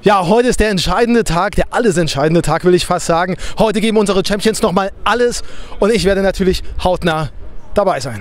Ja, heute ist der entscheidende Tag, der alles entscheidende Tag, will ich fast sagen. Heute geben unsere Champions nochmal alles und ich werde natürlich hautnah dabei sein.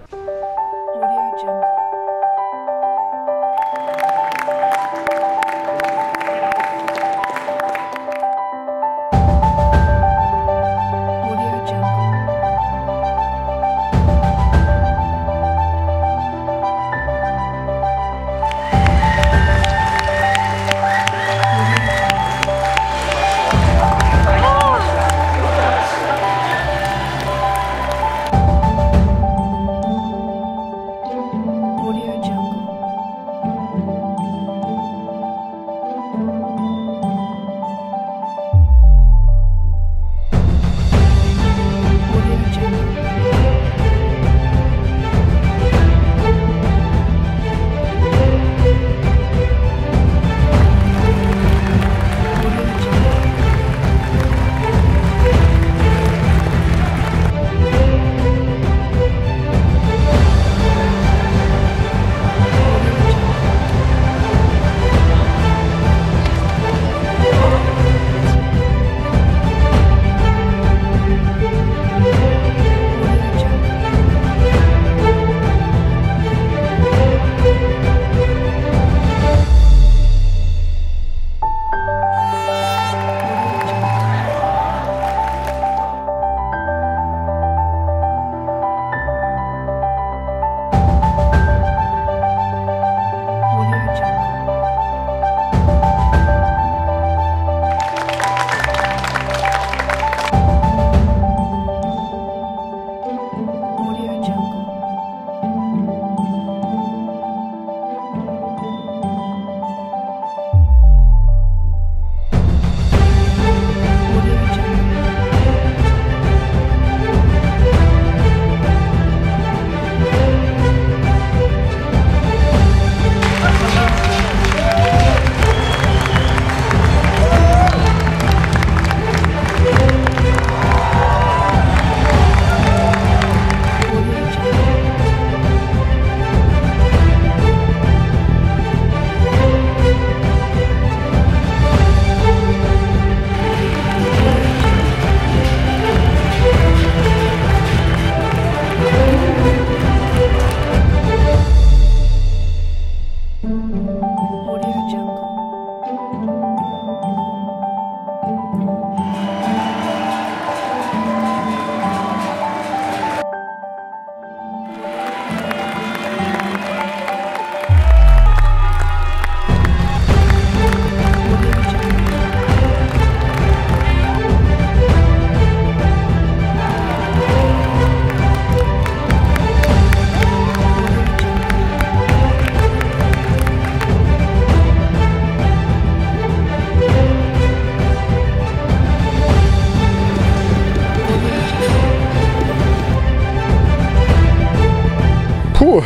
Puh,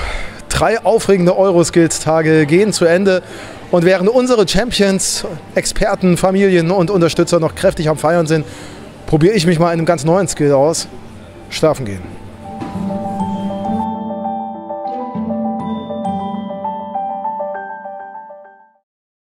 3 aufregende Euroskills-Tage gehen zu Ende und während unsere Champions, Experten, Familien und Unterstützer noch kräftig am Feiern sind, probiere ich mich mal in einem ganz neuen Skill aus: Schlafen gehen.